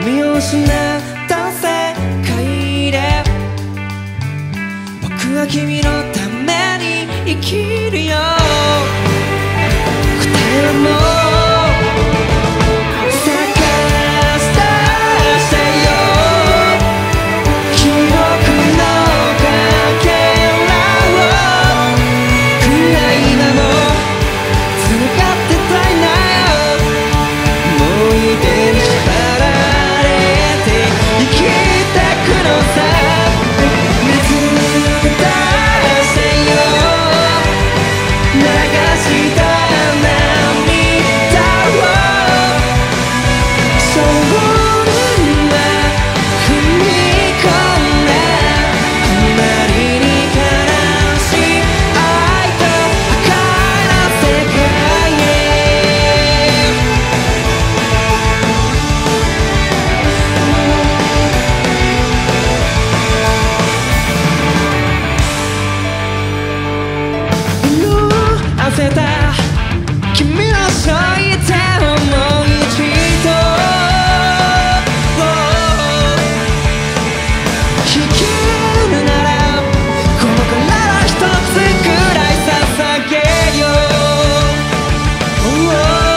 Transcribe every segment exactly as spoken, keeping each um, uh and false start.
君を失った世界で僕は君のために生きるよ。答えはもう探してせよ。記憶のかけらを暗い今も繋がってたいなよ。思い出に縛られて生きてくのさ。水出せよ。流した涙をそのま踏み込んだ隣に悲しい愛と赤な世界へ。色あせた君のそういった想い一度聞けるならこの体一つくらい捧げよう。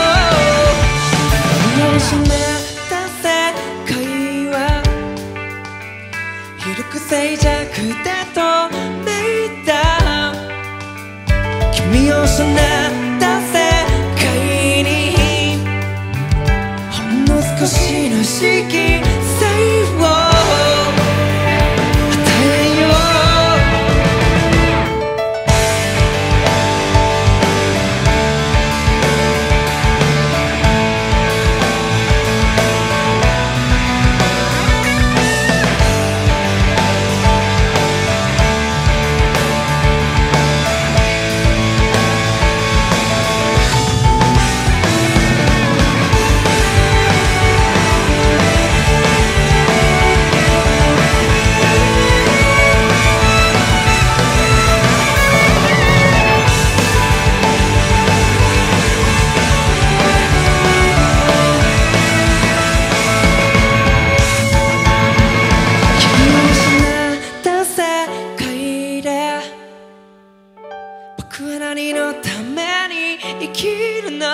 見失った世界は広く静寂で透明だ。君を失った世界にほんの少しの色彩を与えよう。僕は何のために生きるの。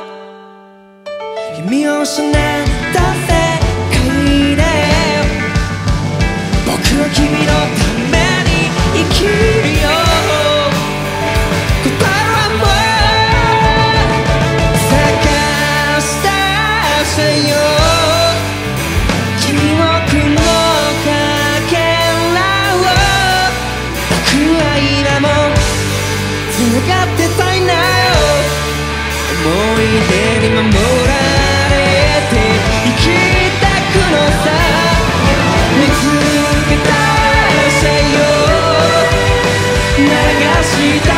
君を失った世界で僕は君のために生きるよ。答えはもう探してせよ。記憶のかけらを僕は今も繋がってたいなよ。思い出に守られて生きてくのさ。見つけ出せよ。流した